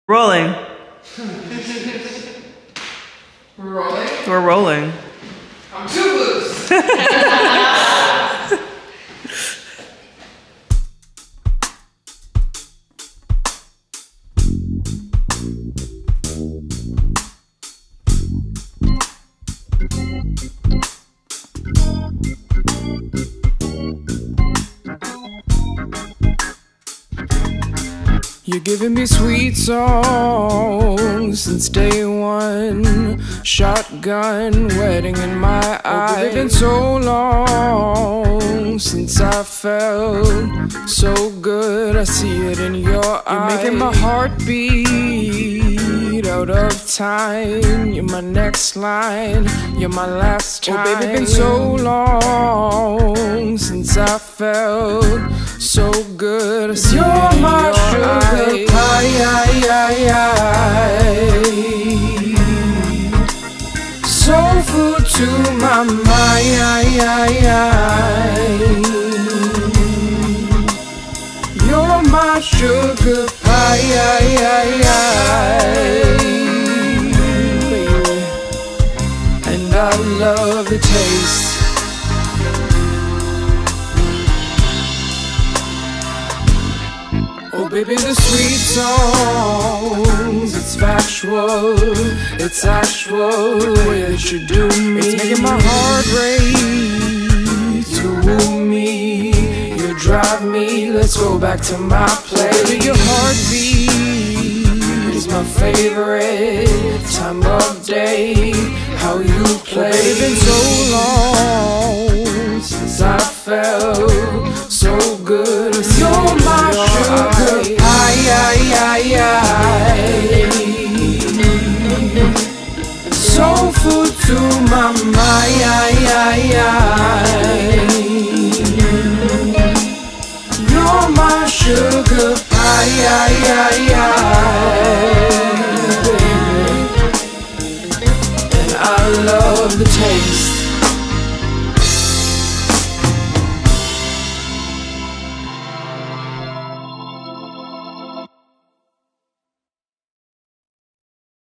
Rolling. We're rolling? We're rolling. I'm too loose. You're giving me sweet songs since day one. Shotgun wedding in my eyes. It's been so long since I felt so good. I see it in your eyes. You're making my heart beat out of time. You're my next line. You're my last time. Oh, baby, been so long since I felt so good. I see it in your sugar pie, soul food to my mind. You're my sugar pie, baby, and I love the taste. Oh baby, the sweet songs, it's factual, it's actual, the way that you do me. It's making my heart race to woo me. You drive me, let's go back to my place. Baby, your heartbeat is my favorite time of day. How you play. Oh, baby, been so long since I felt so good. You're my sugar pie, soul food to my mind. You're my sugar pie.